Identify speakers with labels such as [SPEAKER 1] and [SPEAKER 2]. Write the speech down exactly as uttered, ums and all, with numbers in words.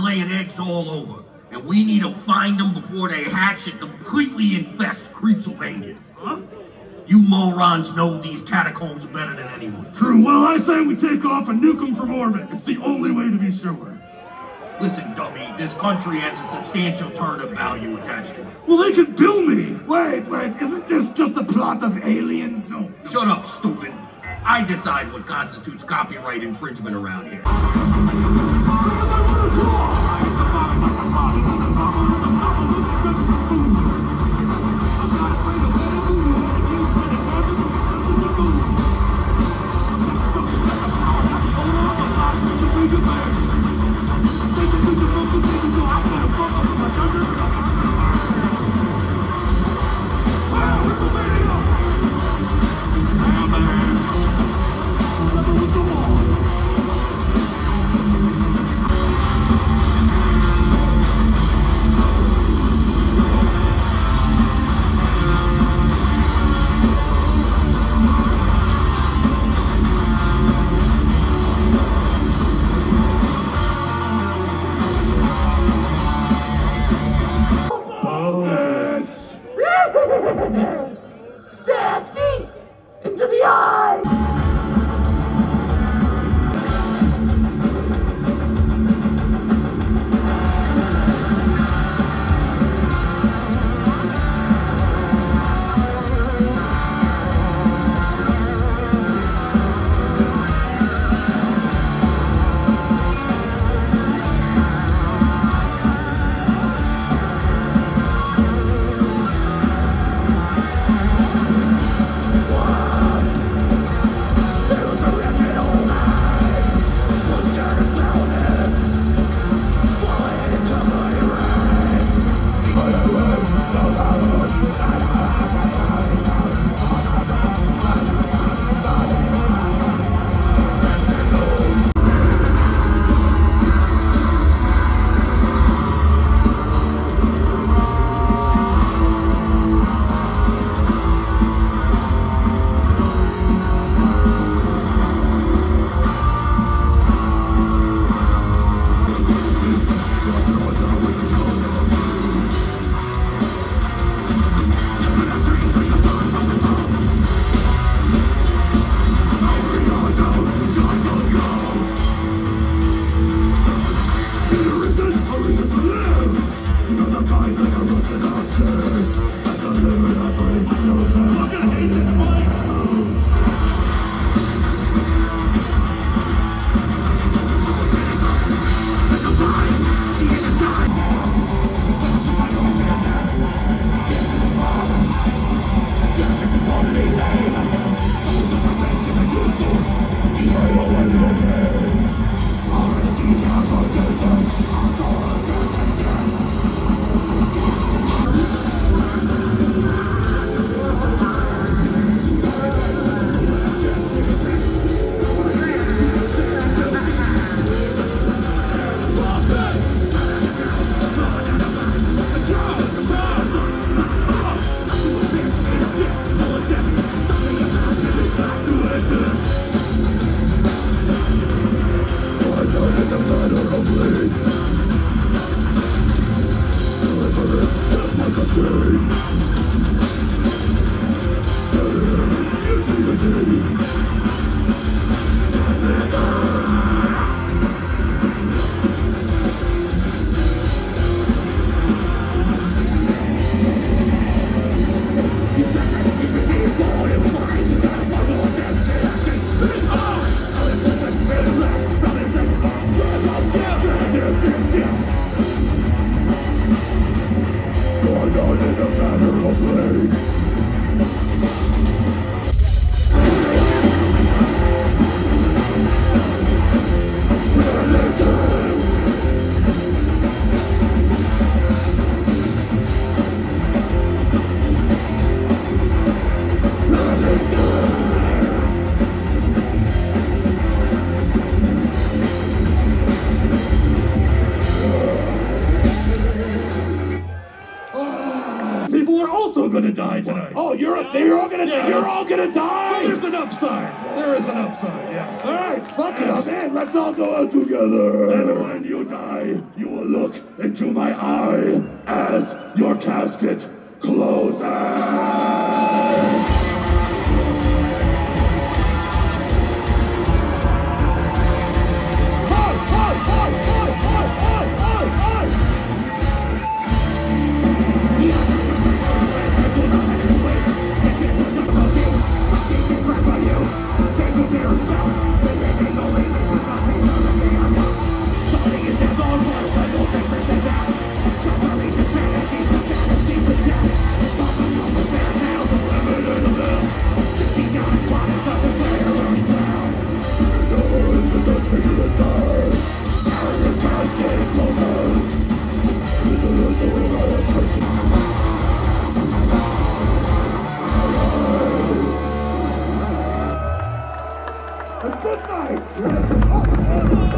[SPEAKER 1] laying eggs all over. And we need to find them before they hatch and completely infest Creepsylvania. Huh? You morons know these catacombs better than anyone.
[SPEAKER 2] True. Well, I say we take off and nuke them from orbit. It's the only way to be sure.
[SPEAKER 1] Listen, dummy, this country has a substantial turnip value attached to it.
[SPEAKER 2] Well, they can bill me!
[SPEAKER 3] Wait, wait, isn't this just a plot of aliens?
[SPEAKER 1] No. Shut up, stupid. I decide what constitutes copyright infringement around here.
[SPEAKER 4] Stab deep into the eye!
[SPEAKER 3] I don't get the blood or a bleed.
[SPEAKER 2] die tonight.
[SPEAKER 3] Oh, you're you're all gonna
[SPEAKER 2] Yeah.
[SPEAKER 3] you're all gonna
[SPEAKER 2] But
[SPEAKER 3] die.
[SPEAKER 2] there's an upside. There is an upside, yeah.
[SPEAKER 3] All right, fuck it, I'm in. Let's all go out together.
[SPEAKER 2] And when you die, you will look into my eye as your casket closes.
[SPEAKER 3] Good night.